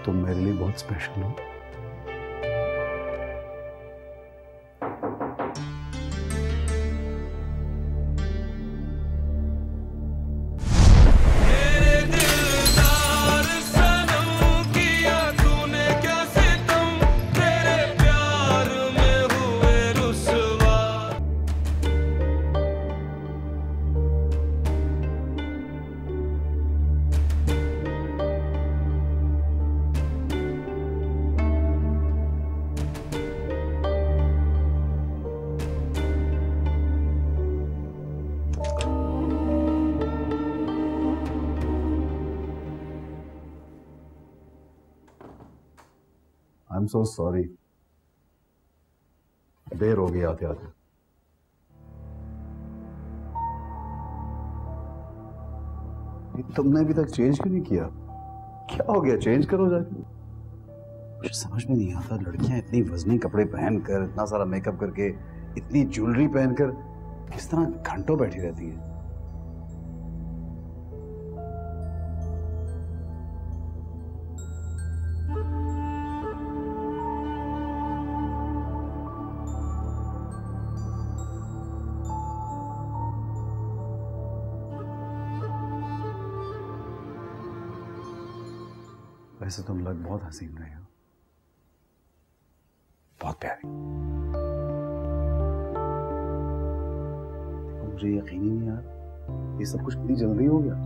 तुम मेरे लिए बहुत स्पेशल हो। आई एम सो सॉरी, देर हो गई आते आते। तुमने अभी तक चेंज क्यों नहीं किया? क्या हो गया? चेंज करो जाके। मुझे समझ में नहीं आता, लड़कियां इतनी वजनी कपड़े पहनकर, इतना सारा मेकअप करके, इतनी ज्वेलरी पहनकर किस तरह घंटों बैठी रहती हैं। वैसे तुम लग बहुत हसीन रहे हो, बहुत प्यारी। मुझे यकीन ही नहीं यार, ये सब कुछ कितनी जल्दी हो गया।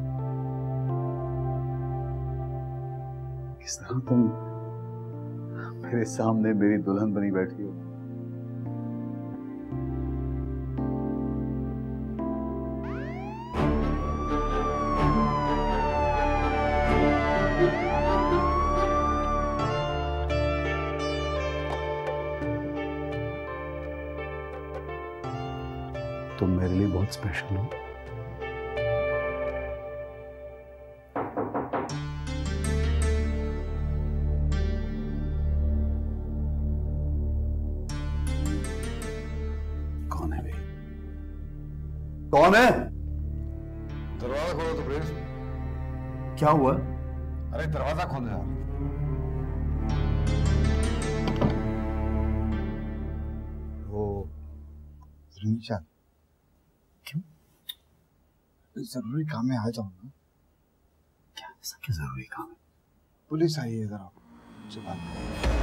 किस तरह तुम मेरे सामने मेरी दुल्हन बनी बैठी हो। तुम मेरे लिए बहुत स्पेशल हो। कौन है भाई? कौन है? दरवाजा खोलो तो प्लीज। क्या हुआ? अरे दरवाजा खोल यार। वो रिंचा जरूरी काम में आ जाओ ना। क्या ऐसा क्या जरूरी काम है? पुलिस आई है, जरा मुझसे बात करो।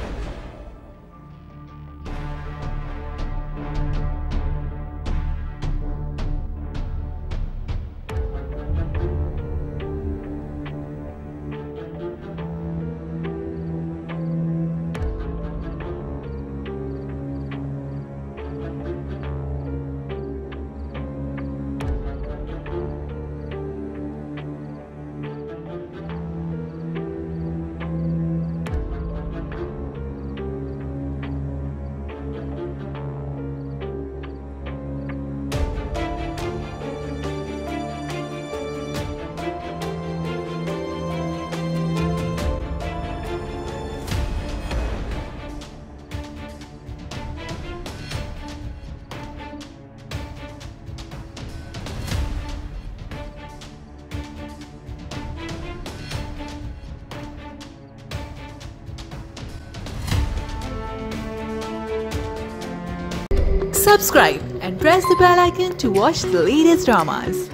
Subscribe and press the bell icon to watch the latest dramas.